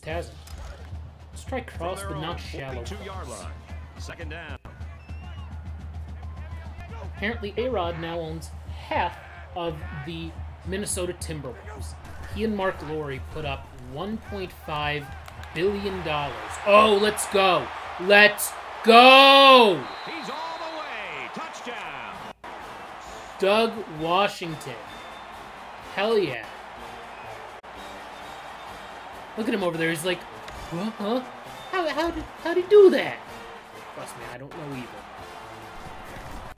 just hasn't. Let's try cross, but not shallow. 42-yard line. Second down. Apparently, A-Rod now owns half of the Minnesota Timberwolves. He and Mark Lowry put up $1.5 billion. Oh, let's go! Let's go! He's all the way. Touchdown. Doug Washington. Hell yeah. Look at him over there. He's like, huh? How'd he do that? Trust me, I don't know either.